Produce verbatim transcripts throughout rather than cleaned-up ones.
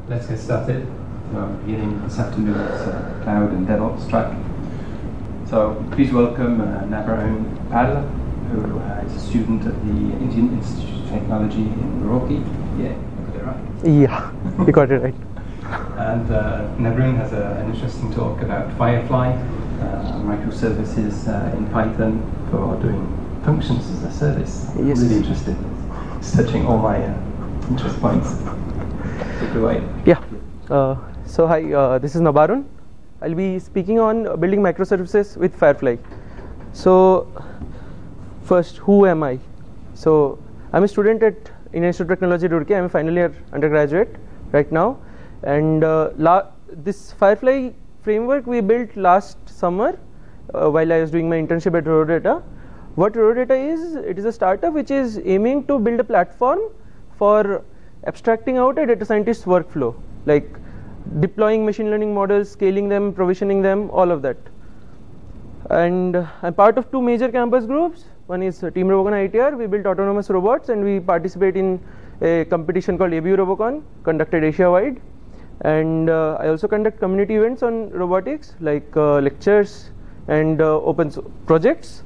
let's get started. So I'm beginning this afternoon's uh, Cloud and DevOps track. So please welcome uh, Nabarun Pal, who uh, is a student at the Indian Institute of Technology in Roorkee. Yeah, I got it right. Yeah, you got it right. And uh, Nabarun has a, an interesting talk about Firefly, uh, microservices uh, in Python for doing functions as a service. I'm yes. really interested. It's touching all my uh, interest points. Take it away. Yeah. Uh, so hi, uh, this is Nabarun. I'll be speaking on uh, building microservices with Firefly. So first, who am I? So I'm a student at Indian Institute of Technology, Roorkee. I'm a final year undergraduate right now. And uh, la this Firefly framework we built last summer uh, while I was doing my internship at Rodata. What Rodata is, it is a startup which is aiming to build a platform for abstracting out a data scientist's workflow, like deploying machine learning models, scaling them, provisioning them, all of that. And uh, I'm part of two major campus groups. One is uh, Team Robocon I T R. We built autonomous robots and we participate in a competition called A B U Robocon, conducted Asia-wide. And uh, I also conduct community events on robotics, like uh, lectures and uh, open projects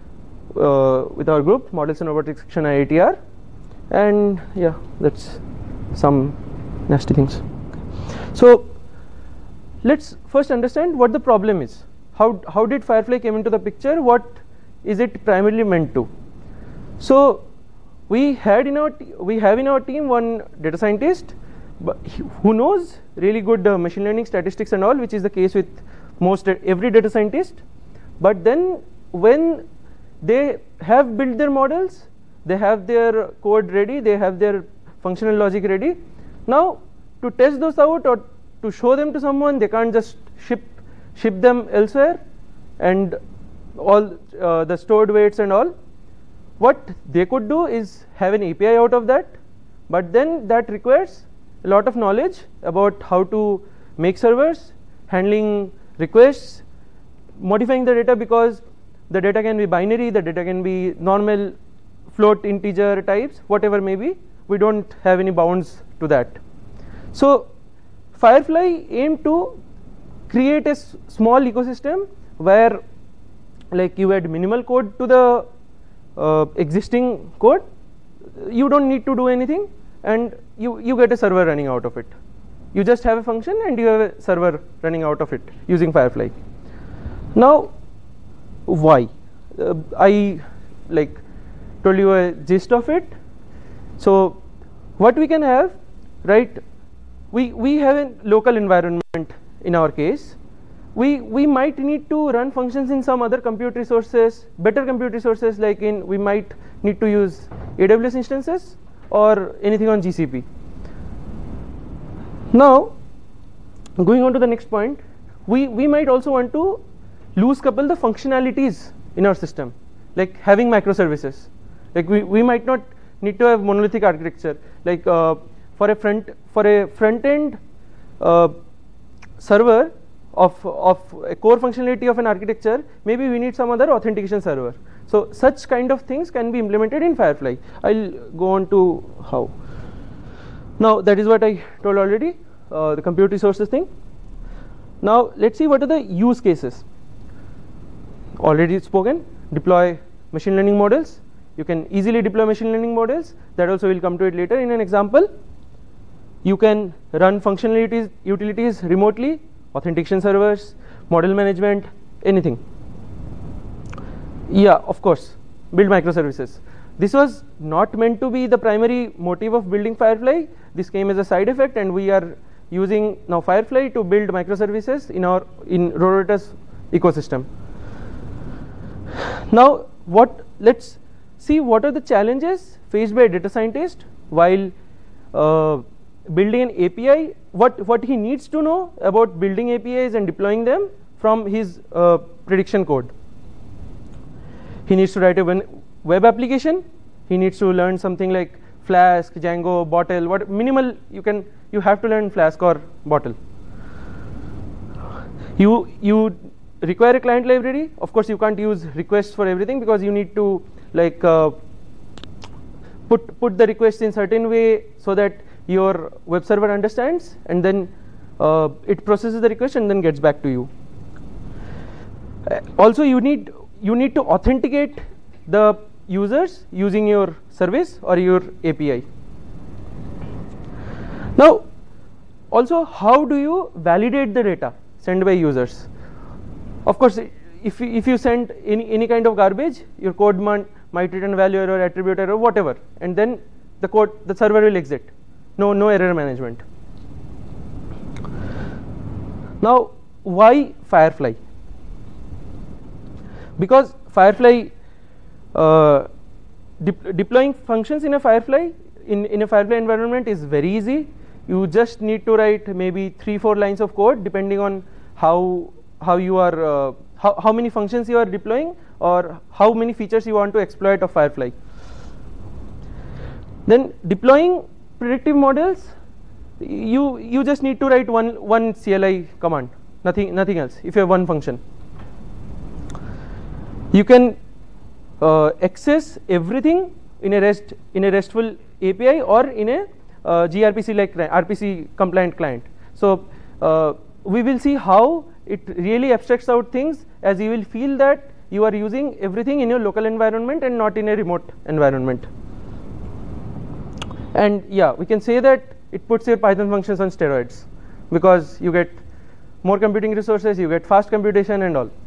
uh, with our group, Models and Robotics section I T R. And yeah, that's some nasty things. So let's first understand what the problem is. How, how did Firefly came into the picture? What is it primarily meant to? So we had in our we have in our team one data scientist but who knows really good uh, machine learning statistics and all, which is the case with most uh, every data scientist. But then when they have built their models, they have their code ready, they have their functional logic ready. Now to test those out or to show them to someone, they can't just ship ship them elsewhere and all uh, the stored weights and all. What they could do is have an A P I out of that, but then that requires a lot of knowledge about how to make servers, handling requests, modifying the data, because the data can be binary, the data can be normal, float, integer types, whatever may be. We don't have any bounds to that. So Firefly aimed to create a s small ecosystem where like you add minimal code to the uh, existing code. You don't need to do anything and you, you get a server running out of it. You just have a function and you have a server running out of it using Firefly. Now why? Uh, I like told you a gist of it. So what we can have, right, we, we have a local environment in our case. We, we might need to run functions in some other compute resources, better compute resources, like in we might need to use A W S instances or anything on G C P. Now going on to the next point, we, we might also want to loose couple the functionalities in our system, like having microservices. Like we, we might not need to have monolithic architecture, like uh, for a front for a front end uh, server of, of a core functionality of an architecture, maybe we need some other authentication server. So such kind of things can be implemented in Firefly. I'll go on to how. Now that is what I told already, uh, the compute resources thing. Now let's see what are the use cases. Already spoken, deploy machine learning models. You can easily deploy machine learning models. That also will come to it later in an example. You can run functionalities, utilities remotely, authentication servers, model management, anything. Yeah, of course, build microservices. This was not meant to be the primary motive of building Firefly. This came as a side effect, and we are using now Firefly to build microservices in our in Rodata's ecosystem. Now, what? Let's see what are the challenges faced by a data scientist while uh, building an A P I. What what he needs to know about building A P Is and deploying them from his uh, prediction code. He needs to write a web application. He needs to learn something like Flask, Django, Bottle. What minimal you can you have to learn Flask or Bottle. You you require a client library. Of course, you can't use requests for everything because you need to like uh, put put the requests in certain way so that your web server understands, and then uh, it processes the request and then gets back to you. Uh, also, you need you need to authenticate the users using your service or your A P I. Now, also, how do you validate the data sent by users? Of course, if you, if you send any any kind of garbage, your code might, might return value error, attribute error, whatever, and then the code the server will exit. No no error management. Now, why Firefly? Because Firefly uh, de deploying functions in a Firefly in in a Firefly environment is very easy. You just need to write maybe three four lines of code depending on how how you are uh, how, how many functions you are deploying or how many features you want to exploit of Firefly. Then deploying predictive models, you you just need to write one one C L I command, nothing nothing else. If you have one function, you can uh, access everything in a REST in a RESTful A P I or in a uh, gRPC like R P C compliant client. So uh, we will see how it really abstracts out things, as you will feel that you are using everything in your local environment and not in a remote environment. And yeah, we can say that it puts your Python functions on steroids, because you get more computing resources, you get fast computation and all.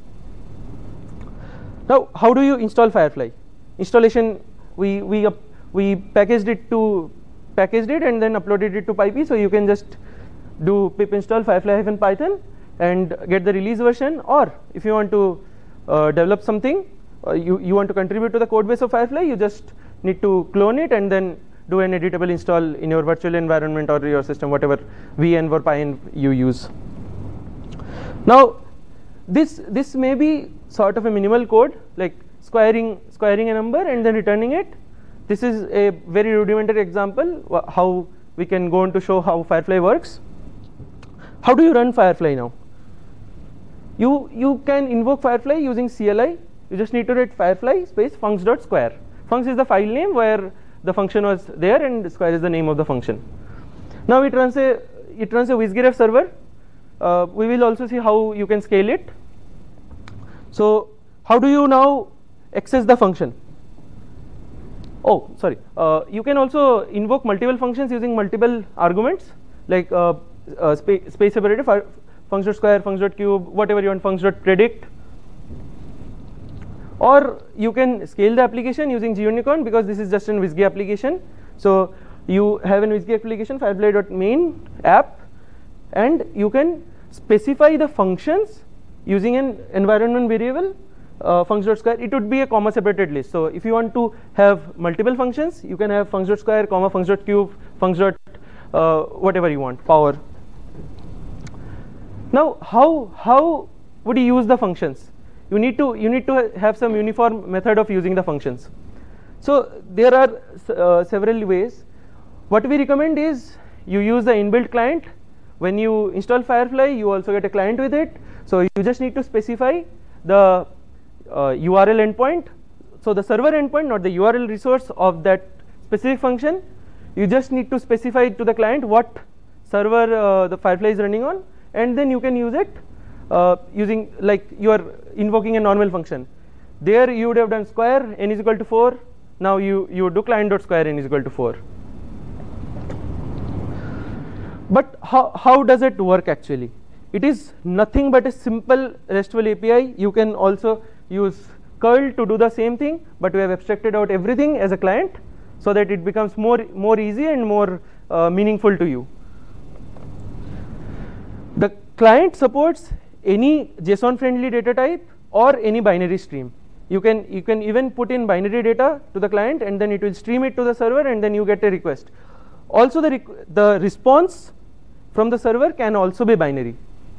Now, how do you install Firefly? Installation, we we uh, we packaged it to packaged it and then uploaded it to PyP, so you can just do pip install firefly-python and get the release version. Or if you want to uh, develop something, uh, you you want to contribute to the code base of Firefly, you just need to clone it and then do an editable install in your virtual environment or your system, whatever V N or Py you use. Now, this this may be sort of a minimal code, like squaring squaring a number and then returning it. This is a very rudimentary example how we can go on to show how Firefly works. How do you run Firefly now? You you can invoke Firefly using C L I. You just need to write Firefly space funcs.square. Funcs is the file name where the function was there, and square is the name of the function. Now it runs a it runs a WizGraph server. Uh, we will also see how you can scale it. So how do you now access the function? Oh, sorry. Uh, you can also invoke multiple functions using multiple arguments, like uh, uh, spa space separated funcs.square, funcs.cube, whatever you want, funcs.predict. Or you can scale the application using gunicorn, because this is just an WizG application. So you have an WizG application, firefly.main app, and you can specify the functions using an environment variable, uh, funcs.square. It would be a comma separated list. So if you want to have multiple functions, you can have funcs.square, comma, funcs.cube, funcs. Uh, whatever you want, power. Now, how how would you use the functions? You need to you need to have some uniform method of using the functions. So there are uh, several ways. What we recommend is you use the inbuilt client. When you install Firefly, you also get a client with it. So you just need to specify the uh, U R L endpoint. So the server endpoint, not the U R L resource of that specific function. You just need to specify to the client what server uh, the Firefly is running on, and then you can use it uh, using, like you are invoking a normal function. There you would have done square n is equal to four. Now you you do client.square n is equal to four. But how how does it work actually? It is nothing but a simple RESTful A P I. You can also use curl to do the same thing, but we have abstracted out everything as a client, so that it becomes more more easy and more uh, meaningful to you. The client supports any JSON friendly data type or any binary stream. You can you can even put in binary data to the client, and then it will stream it to the server, and then you get a request. Also, the requ the response from the server can also be binary.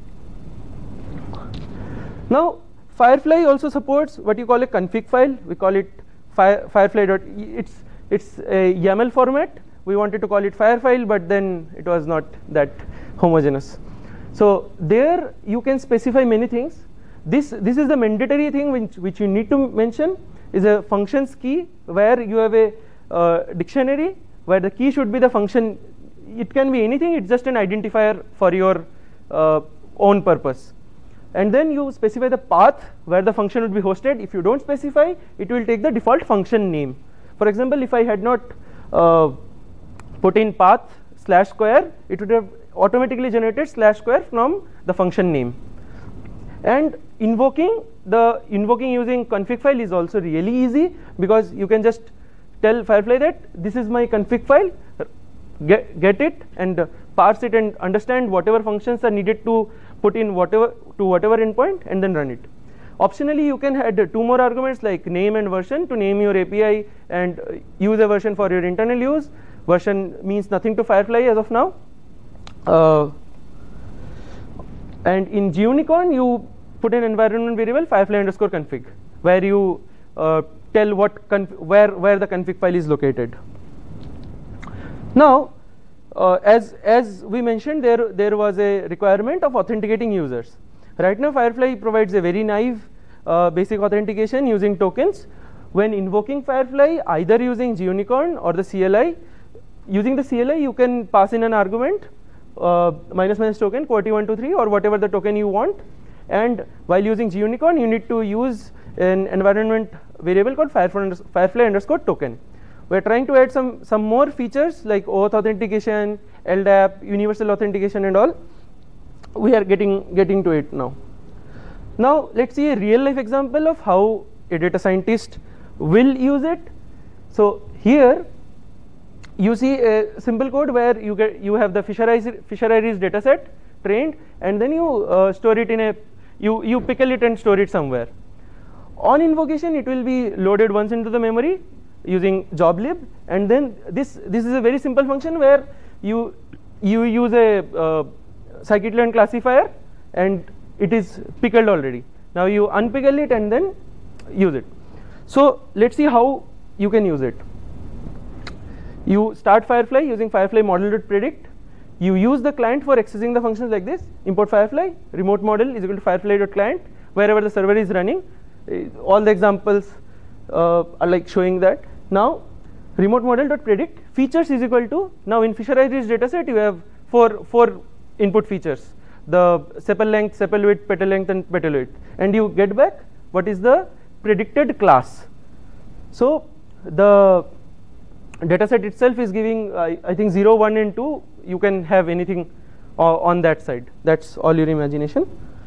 Now, Firefly also supports what you call a config file. We call it fire, Firefly. It's it's a YAML format. We wanted to call it Firefile, but then it was not that homogeneous. So there you can specify many things. This this is the mandatory thing which which you need to mention is a functions key, where you have a uh, dictionary where the key should be the function it can be anything. It's just an identifier for your uh, own purpose. And then you specify the path where the function would be hosted. If you don't specify, it will take the default function name. For example, if I had not uh, put in path slash square, it would have automatically generated slash square from the function name. And invoking the invoking using config file is also really easy, because you can just tell Firefly that this is my config file, get, get it and uh, parse it and understand whatever functions are needed to put in whatever to whatever endpoint, and then run it. Optionally, you can add two more arguments like name and version to name your A P I and uh, use a version for your internal use. Version means nothing to Firefly as of now. Uh, and in Gunicorn, you put an environment variable Firefly underscore config, where you uh, tell what conf where where the config file is located. Now, uh, as as we mentioned, there there was a requirement of authenticating users. Right now, Firefly provides a very naive uh, basic authentication using tokens. When invoking Firefly, either using Gunicorn or the C L I, using the C L I, you can pass in an argument uh, minus minus token Q W E R T Y one two three or whatever the token you want. And while using Gunicorn, you need to use an environment variable called Firefly underscore token. We're trying to add some some more features like auth authentication, L D A P, universal authentication, and all. We are getting getting to it now. Now let's see a real life example of how a data scientist will use it. So here you see a simple code where you get you have the Fisher-Iris Fisher-Iris data set trained, and then you uh, store it in a you you pickle it and store it somewhere. On invocation, it will be loaded once into the memory using joblib, and then this this is a very simple function where you you use a uh, scikit-learn classifier and it is pickled already. Now you unpickle it and then use it. So let's see how you can use it. You start Firefly using Firefly model.predict. You use the client for accessing the functions like this. Import Firefly, remote model is equal to Firefly.client, wherever the server is running. Uh, all the examples uh, are like showing that. Now remote model.predict features is equal to, now in Fisher-Iris dataset you have four four input features, the sepal length, sepal width, petal length, and petal width, and you get back what is the predicted class. So the dataset itself is giving uh, I think zero, one, and two. You can have anything uh, on that side. That's all your imagination.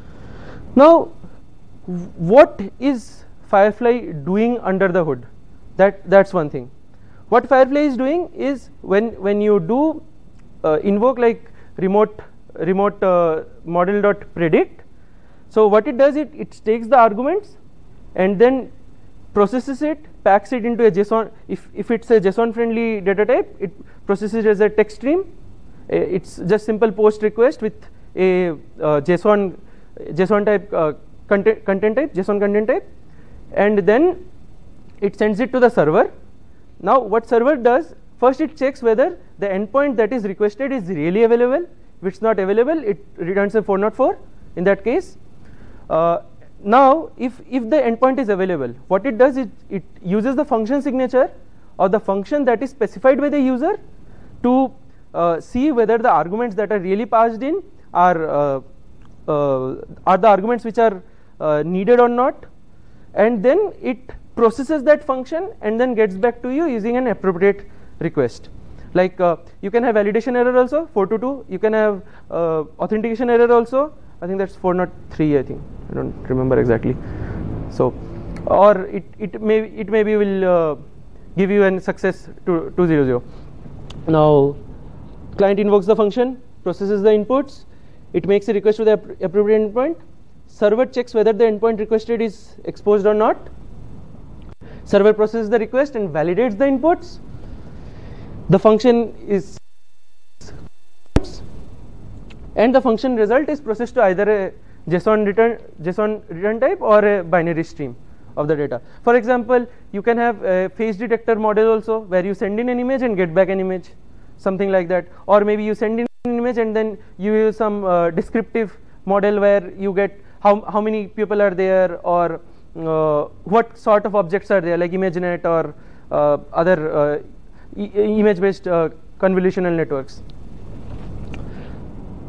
Now, what is Firefly doing under the hood? That that's one thing. What Firefly is doing is when when you do uh, invoke like remote remote uh, model.predict. So what it does, it it takes the arguments and then processes it, packs it into a JSON. If if it's a JSON friendly data type, it processes it as a text stream. Uh, it's just simple post request with a uh, JSON JSON type uh, content content type, JSON content type, and then it sends it to the server. Now what server does, first it checks whether the endpoint that is requested is really available. If it's not available, it returns a four oh four in that case. Uh, now if, if the endpoint is available, what it does is it uses the function signature or the function that is specified by the user to uh, see whether the arguments that are really passed in are, uh, uh, are the arguments which are uh, needed or not, and then it processes that function and then gets back to you using an appropriate request. Like uh, you can have validation error also, four two two. You can have uh, authentication error also. I think that's four oh three. I think I don't remember exactly. So, or it it may it maybe will uh, give you an success to two zero zero. Now, client invokes the function, processes the inputs. It makes a request to the appropriate endpoint. Server checks whether the endpoint requested is exposed or not. Server processes the request and validates the inputs. The function is and the function result is processed to either a JSON return JSON return type or a binary stream of the data. For example, you can have a face detector model also, where you send in an image and get back an image, something like that. Or maybe you send in an image and then you use some uh, descriptive model where you get how how many people are there, or uh, what sort of objects are there, like ImageNet or uh, other uh, image based uh, convolutional networks.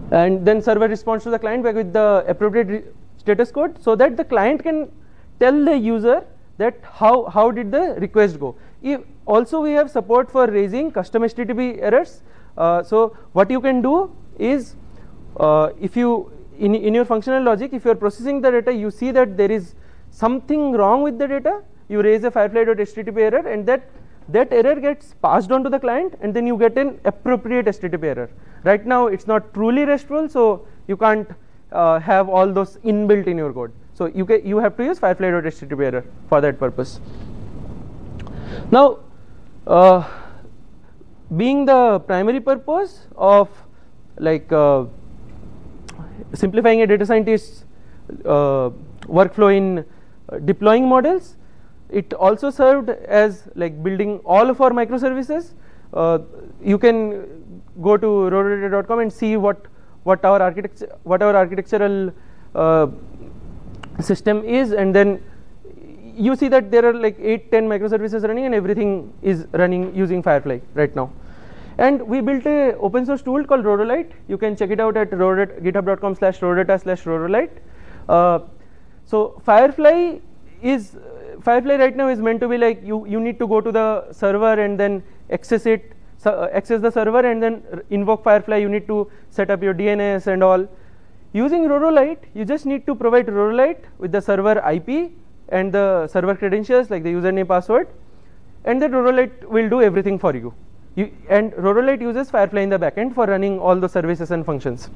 and then server responds to the client back with the appropriate status code, so that the client can tell the user that how how did the request go. If also we have support for raising custom H T T P errors. Uh, so what you can do is, uh, if you in in your functional logic, if you are processing the data, you see that there is something wrong with the data, you raise a firefly.http error, and that that error gets passed on to the client, and then you get an appropriate H T T P error. Right now it's not truly RESTful, so you can't uh, have all those inbuilt in your code. So you can, you have to use firefly.http error for that purpose. Now, uh, being the primary purpose of like uh, simplifying a data scientist's uh, workflow in uh, deploying models, it also served as like building all of our microservices. Uh, you can go to rodata dot com and see what what our architecture what our architectural uh, system is, and then you see that there are like eight ten microservices running, and everything is running using Firefly right now. And we built a open source tool called Rodolite. You can check it out at github dot com slash rodata slash rodolite. Uh, so Firefly is Firefly right now is meant to be like you you need to go to the server and then access it, uh, access the server and then invoke Firefly. You need to set up your D N S and all. Using Rodolite, you just need to provide Rodolite with the server I P and the server credentials like the username, password, and the Rodolite will do everything for you. You and Rodolite uses Firefly in the backend for running all the services and functions.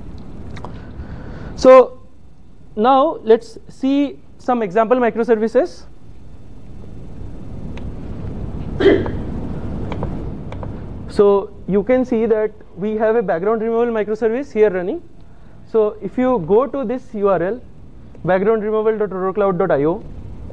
So now let's see some example microservices. So you can see that we have a background removal microservice here running. So if you go to this U R L, background removal dot rodocloud dot i o,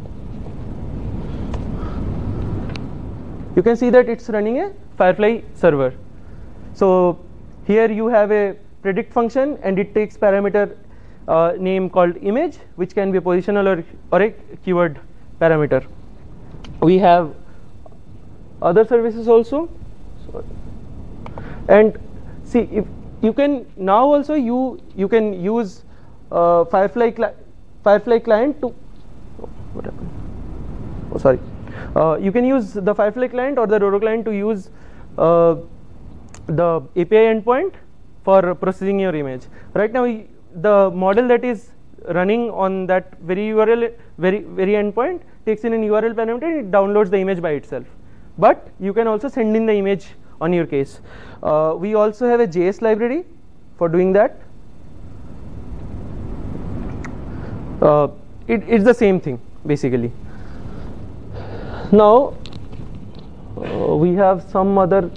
you can see that it's running a Firefly server. So here you have a predict function, and it takes parameter uh, name called image, which can be a positional or, or a keyword parameter. We have other services also. Sorry. And see, if you can now also you you can use uh, Firefly cli Firefly client to oh, what happened? Oh, sorry. Uh, you can use the Firefly client or the Rodo client to use uh, the A P I endpoint for processing your image. Right now, we, the model that is running on that very U R L, very very endpoint takes in an U R L parameter and it downloads the image by itself. But you can also send in the image on your case. Uh, we also have a J S library for doing that. Uh, it, it's the same thing basically. Now uh, we have some other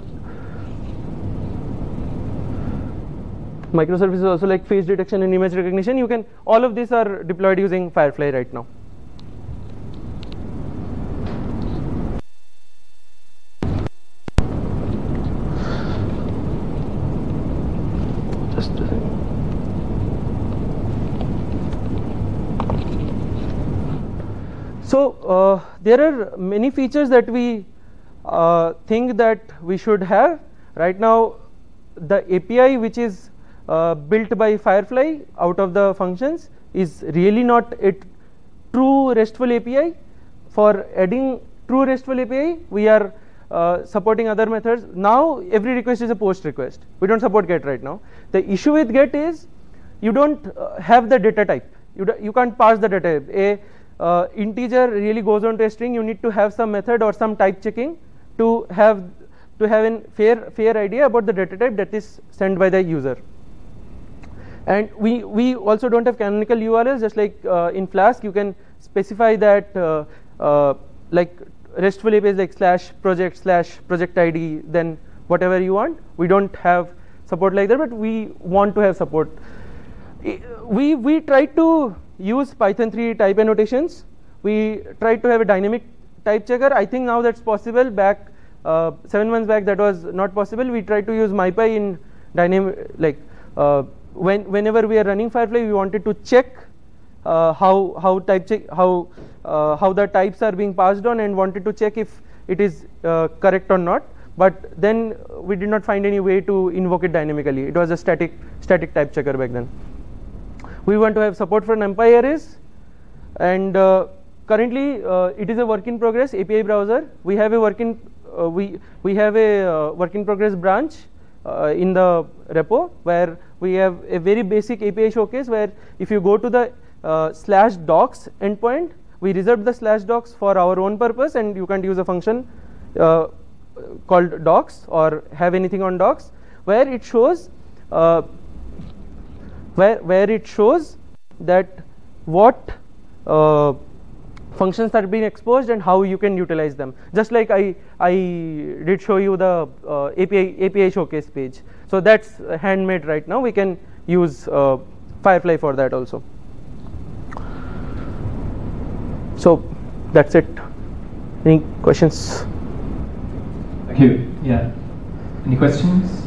microservices also, like face detection and image recognition. You can all of these are deployed using Firefly right now. Just a second. So uh, there are many features that we uh, think that we should have. Right now, the A P I which is uh, built by Firefly out of the functions is really not a true RESTful A P I. For adding true RESTful A P I, we are uh, supporting other methods. Now every request is a post request. We don't support GET right now. The issue with GET is you don't uh, have the data type. You, do, you can't pass the data type. A Uh, integer really goes on to a string. You need to have some method or some type checking to have to have a fair fair idea about the data type that is sent by the user. And we we also don't have canonical U R Ls. Just like uh, in Flask, you can specify that uh, uh, like RESTful A P Is like slash project slash project I D, then whatever you want. We don't have support like that, but we want to have support. We we try to use Python three type annotations. We tried to have a dynamic type checker. I think now that's possible. Back uh, seven months back, that was not possible. We tried to use MyPy in dynamic, like uh, when whenever we are running Firefly, we wanted to check uh, how how type check how uh, how the types are being passed on, and wanted to check if it is uh, correct or not. but then we did not find any way to invoke it dynamically. It was a static static type checker back then. We want to have support for NumPy arrays, and uh, currently uh, it is a work in progress A P I browser. We have a work in uh, we we have a uh, work in progress branch uh, in the repo where we have a very basic A P I showcase where if you go to the uh, slash docs endpoint, we reserved the slash docs for our own purpose, and you can't use a function uh, called docs or have anything on docs, where it shows uh, where where it shows that what uh, functions are being exposed and how you can utilize them. Just like I I did show you the uh, A P I A P I showcase page. So that's handmade right now. We can use uh, Firefly for that also. So that's it. Any questions? Thank you. Yeah. Any questions?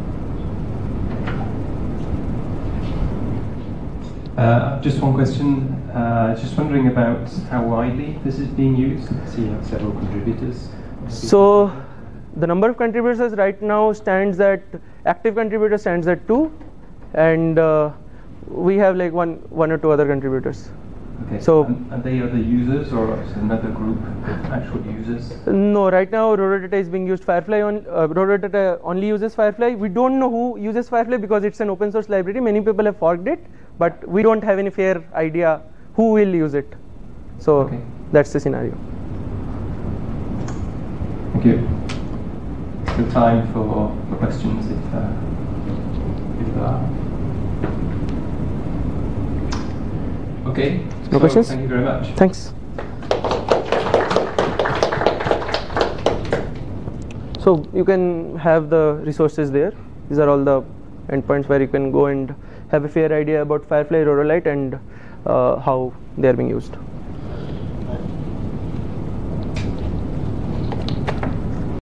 Uh, just one question. Uh, just wondering about how widely this is being used. I see you have several contributors. So the number of contributors right now stands at, active contributors stands at two, and uh, we have like one one or two other contributors. Okay. So and are they other users or is another group of actual users? No, right now Rodata is being used. Firefly on uh, Rodata only uses Firefly. We don't know who uses Firefly because it's an open source library. Many people have forked it, but we don't have any fair idea who will use it. So okay. That's the scenario. Thank you. Still time for, for questions if, uh, if there are. Okay. No so questions? Thank you very much. Thanks. So you can have the resources there. These are all the endpoints where you can go and have a fair idea about Firefly, Rodolite, and uh, how they are being used.